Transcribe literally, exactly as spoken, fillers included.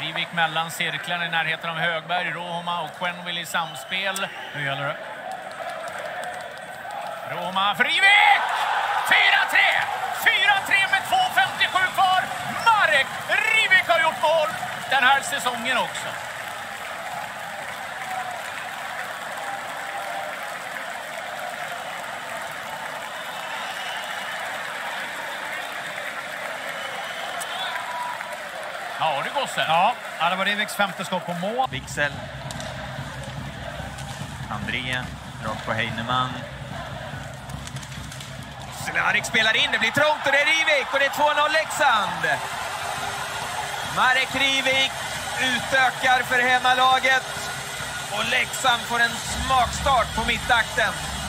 Rivik mellan cirklarna i närheten av Högberg. Rohoma och Quenneville i samspel. Nu gäller det. Rohoma för Rivik! fyra tre! fyra tre med två femtiosju kvar. Marek Rivik har gjort mål den här säsongen också. Ja, det går sen. Ja, det var Riviks femte skott på mål. Wixel. André. Rakt på Heinemann. Slarik spelar in. Det blir trångt och det är Rivik. Och det är två noll Leksand. Marek Rivik utökar för hemmalaget. Och Leksand får en smakstart på mittakten.